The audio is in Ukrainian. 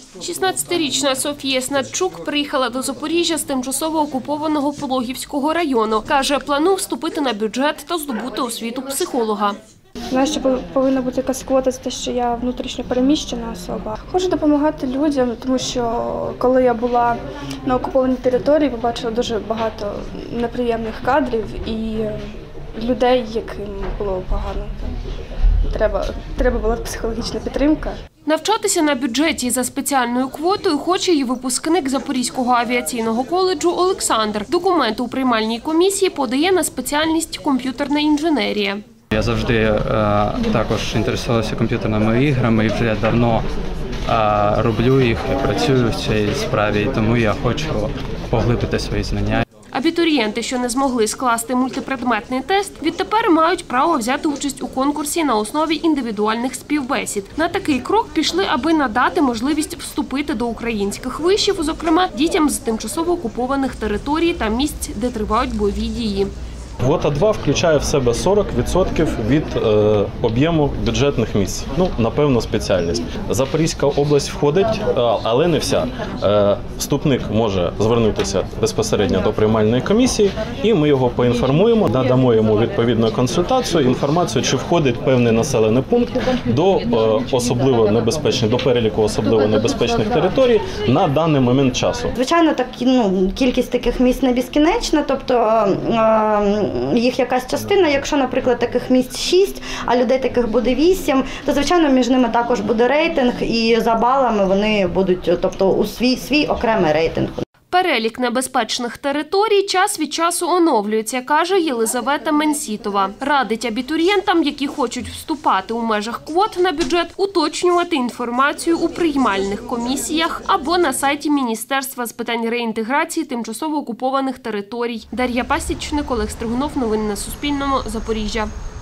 16-річна Софія Снатчук приїхала до Запоріжжя з тимчасово окупованого Пологівського району. Каже, планує вступити на бюджет та здобути освіту психолога. Знаю, що повинна бути якась квота за те, що я внутрішньо переміщена особа. Хочу допомагати людям, тому що коли я була на окупованій території, побачила дуже багато неприємних кадрів і людей, яким було погано. Треба була психологічна підтримка. Навчатися на бюджеті за спеціальною квотою хоче і випускник Запорізького авіаційного коледжу Олександр. Документи у приймальній комісії подає на спеціальність комп'ютерна інженерія. Я завжди також інтересувався комп'ютерними іграми і вже давно роблю їх, працюю в цій справі, і тому я хочу поглибити свої знання. Абітурієнти, що не змогли скласти мультипредметний тест, відтепер мають право взяти участь у конкурсі на основі індивідуальних співбесід. На такий крок пішли, аби надати можливість вступити до українських вишів, зокрема дітям з тимчасово окупованих територій та місць, де тривають бойові дії. Квота 2 включає в себе 40% від об'єму бюджетних місць. Напевно, спеціальність. Запорізька область входить, але не вся. Вступник може звернутися безпосередньо до приймальної комісії, і ми його поінформуємо, надамо йому відповідну консультацію, інформацію, чи входить певний населений пункт до переліку особливо небезпечних територій на даний момент часу. Звичайно, кількість таких місць не безкінечна, тобто їх якась частина, якщо, наприклад, таких місць 6, а людей таких буде 8, то, звичайно, між ними також буде рейтинг, і за балами вони будуть, тобто у свій окремий рейтинг. Перелік небезпечних територій час від часу оновлюється, каже Єлизавета Менсітова. Радить абітурієнтам, які хочуть вступати у межах квот на бюджет, уточнювати інформацію у приймальних комісіях або на сайті Міністерства з питань реінтеграції тимчасово окупованих територій. Дар'я Пасічник, Олег Стригунов. Новини на Суспільному. Запоріжжя.